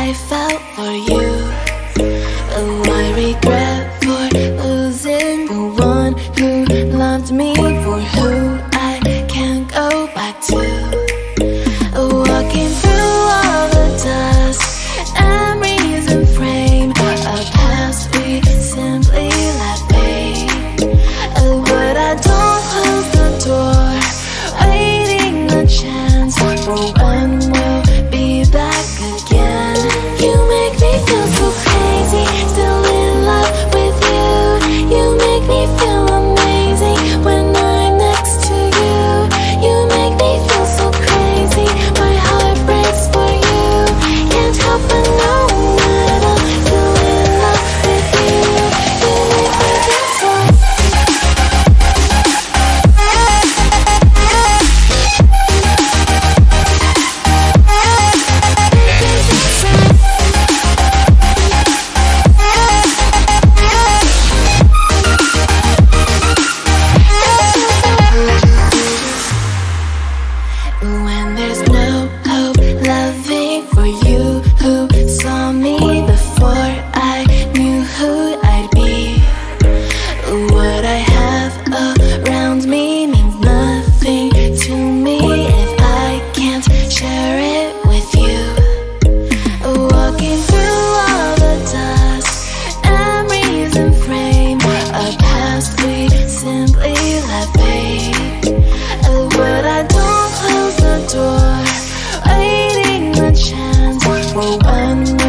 I felt for you. Oh, I regret for losing the one who loved me, for who I can't go back to. Walking through all the dust, memories and frame, a past we simply let fade. But I don't close the door, waiting a chance for when we'll be back again. You make me feel so crazy, still in love with you. You make me feel amazing when I'm next to you. You make me feel so crazy, my heart breaks for you. Can't help but know that I'm still in love with you. You make me feel so. When there's no hope loving for you, who saw me before I knew who I'd be. What I have around me means nothing to me if I can't share it with you. Walking through all the dust, memories and frame, a past we simply let fade. But I don't close the door, waiting a chance for when